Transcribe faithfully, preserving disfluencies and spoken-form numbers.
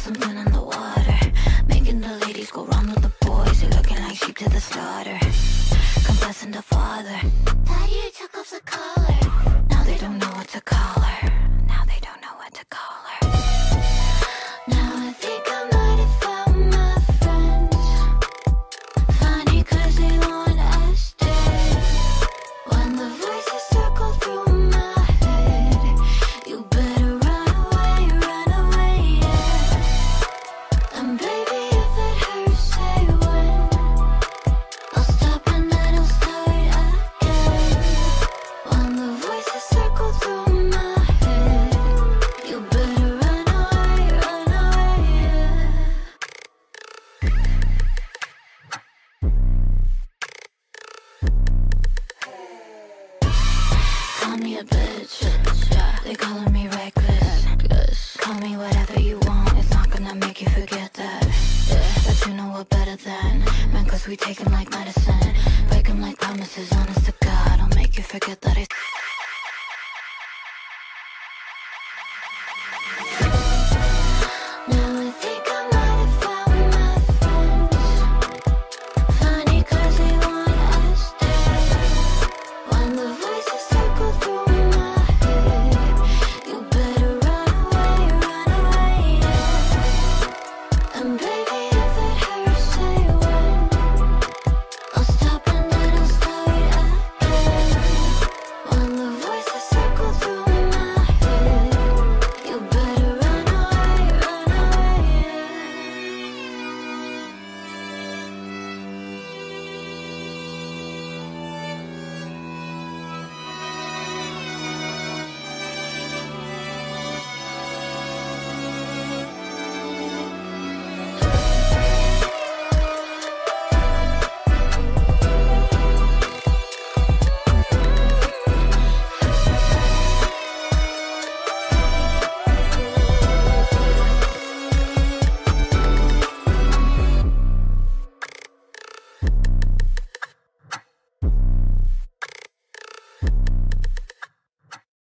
something in the water, making the ladies go round with the boys. You're looking like sheep to the slaughter, confessing to father. Daddy, you took off the collar. Now they don't know what to call her. Now they don't know what to call her. Now I think I might have found my friends. Funny cause they want us dead. When the voices circle through my head, you better run away, run away, yeah. And baby, if it hurts, say when. I'll stop and then I'll start again. When the voices circle through my head, you better run away, run away, yeah. Call me a bitch, yeah. They calling me reckless. Call me whatever you want, it's not gonna make you forget that, yeah. But you know we're better than men, cause we take 'em like medicine. Break 'em like promises, honest to God, I'll make you forget that.